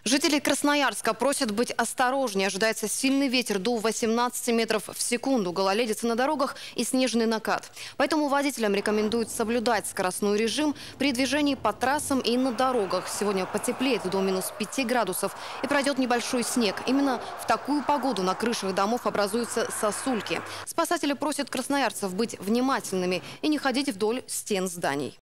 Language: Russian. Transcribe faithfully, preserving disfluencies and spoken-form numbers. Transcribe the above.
Жители Красноярска просят быть осторожнее. Ожидается сильный ветер до восемнадцати метров в секунду, гололедица на дорогах и снежный накат. Поэтому водителям рекомендуют соблюдать скоростной режим при движении по трассам и на дорогах. Сегодня потеплеет до минус пяти градусов и пройдет небольшой снег. Именно в такую погоду на крышах домов образуются сосульки. Спасатели просят красноярцев быть внимательными и не ходить вдоль стен зданий.